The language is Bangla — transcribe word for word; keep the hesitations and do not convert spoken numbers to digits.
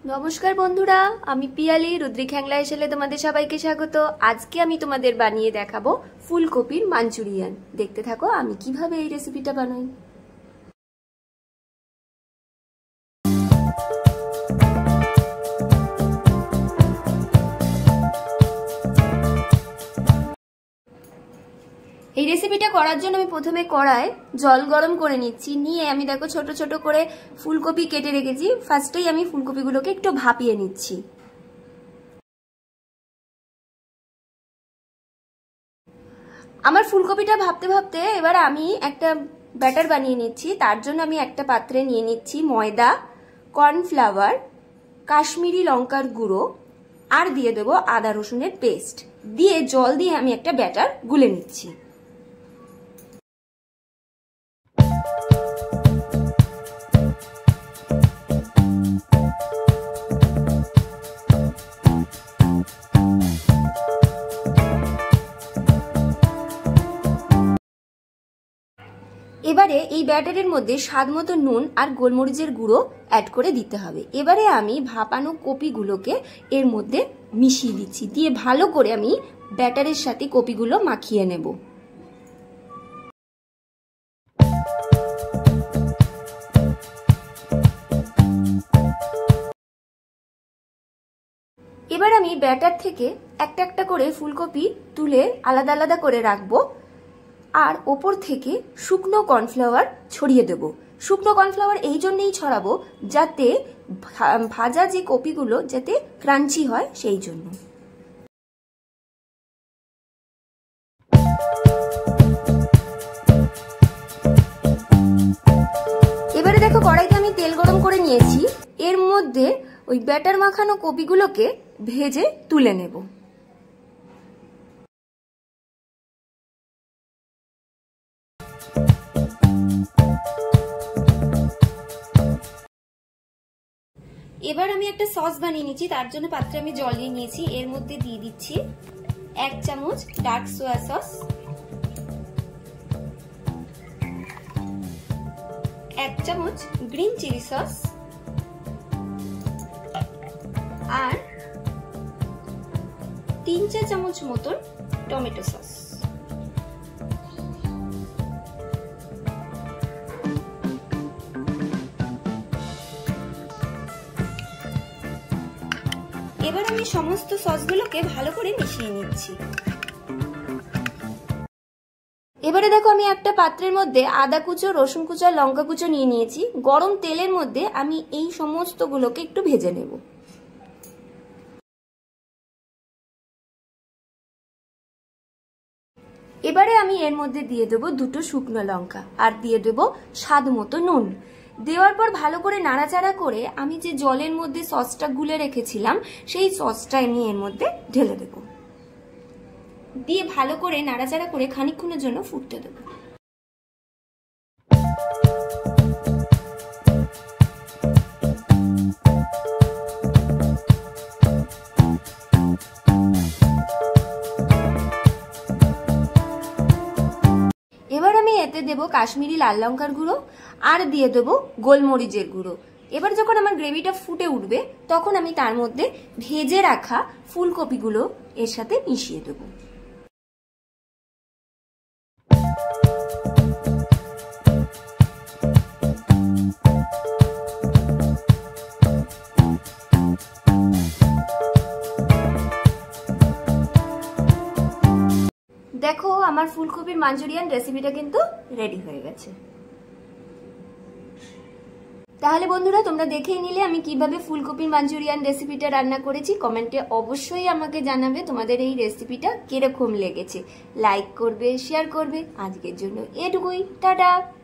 নমস্কার বন্ধুরা, আমি পিয়ালি রুদ্রিক হ্যাংলা এসেলে তোমাদের সবাইকে স্বাগত। আজকে আমি তোমাদের বানিয়ে দেখাবো ফুলকপির মাঞ্চুরিয়ান। দেখতে থাকো আমি কিভাবে এই রেসিপিটা বানাই। এই রেসিপিটা করার জন্য আমি প্রথমে কড়ায় জল গরম করে নিচ্ছি। নিয়ে আমি দেখো ছোট ছোট করে ফুলকপি কেটে রেখেছি। ফার্স্টেই আমি ফুলকপিগুলোকে একটু ভাপিয়ে নিচ্ছি। আমার ফুলকপিটা ভাপতে ভাপতে এবার আমি একটা ব্যাটার বানিয়ে নিচ্ছি। তার জন্য আমি একটা পাত্রে নিয়ে নিচ্ছি ময়দা, কর্নফ্লাওয়ার, কাশ্মীরি লঙ্কার গুঁড়ো আর দিয়ে দেবো আদা রসুনের পেস্ট। দিয়ে জল দিয়ে আমি একটা ব্যাটার গুলে নিচ্ছি। এবারে এই ব্যাটারের মধ্যে স্বাদ মতো নুন আর গোলমরিচের গুঁড়ো অ্যাড করে দিতে হবে। এবারে আমি ভাপানো কপিগুলোকে এর মধ্যে মিশিয়ে দিচ্ছি। দিয়ে ভালো করে আমি ব্যাটারের সাথে কপিগুলো মাখিয়ে নেব। এবার আমি ব্যাটার থেকে একটা একটা করে ফুলকপি তুলে আলাদা আলাদা করে রাখবো। আর ওপর থেকে শুকনো কর্নফ্লাওয়ার ছড়িয়ে দেব। শুকনো কর্নফ্লাওয়ার এই জন্যই ছড়াবো যাতে ভাজা যে কপিগুলো যাতে ক্রাঞ্চি হয়, সেই জন্য। এবারে দেখো কড়াইতে আমি তেল গরম করে নিয়েছি। এর মধ্যে ওই ব্যাটার মাখানো কপিগুলোকে ভেজে তুলে নেব। এবার আমি একটা সস বানিয়ে নিচ্ছি। তার জন্য পাত্রে আমি জল নিয়ে নিয়েছি। এর মধ্যে দিয়ে দিচ্ছি এক চামচ ডার্ক সোয়া সস, এক চামচ গ্রিন চিলি সস আর তিন চার চামচ মতন টমেটো সস। এবার আমি সমস্ত সসগুলোকে ভালো করে মিশিয়ে নিচ্ছি। এবারে দেখো আমি একটা পাত্রের মধ্যে আদা কুচো, রসুন কুচো, লঙ্কা কুচো নিয়ে নিয়েছি। গরম তেলের মধ্যে আমি এই সমস্তগুলোকে একটু ভেজে নেব। এবারে আমি এর মধ্যে দিয়ে দেবো দুটো শুকনো লঙ্কা আর দিয়ে দেবো স্বাদ মতো নুন। দেওয়ার পর ভালো করে নাড়াচাড়া করে আমি যে জলের মধ্যে সসটা গুলে রেখেছিলাম সেই সসটা আমি এর মধ্যে ঢেলে দেব। দিয়ে ভালো করে নাড়াচাড়া করে খানিকক্ষণের জন্য ফুটতে দেব। এবার আমি এতে দেব কাশ্মীরি লাল লঙ্কার গুঁড়ো আর দিয়ে দেব গোলমরিচের গুঁড়ো। এবার যখন আমার গ্রেভিটা ফুটে উঠবে তখন আমি তার মধ্যে ভেজে রাখা ফুলকপিগুলো এর সাথে মিশিয়ে দেব। দেখো আমার ফুলকপির মাঞ্চুরিয়ান রেসিপিটা কিন্তু রেডি হয়ে গেছে। তাহলে বন্ধুরা তোমরা দেখেই নিলে আমি কিভাবে ফুলকপির মাঞ্চুরিয়ান রেসিপিটা রান্না করেছি। কমেন্টে অবশ্যই আমাকে জানাবে তোমাদের এই রেসিপিটা কিরকম লেগেছে। লাইক করবে, শেয়ার করবে। আজকের জন্য এটুকুই, টাটা।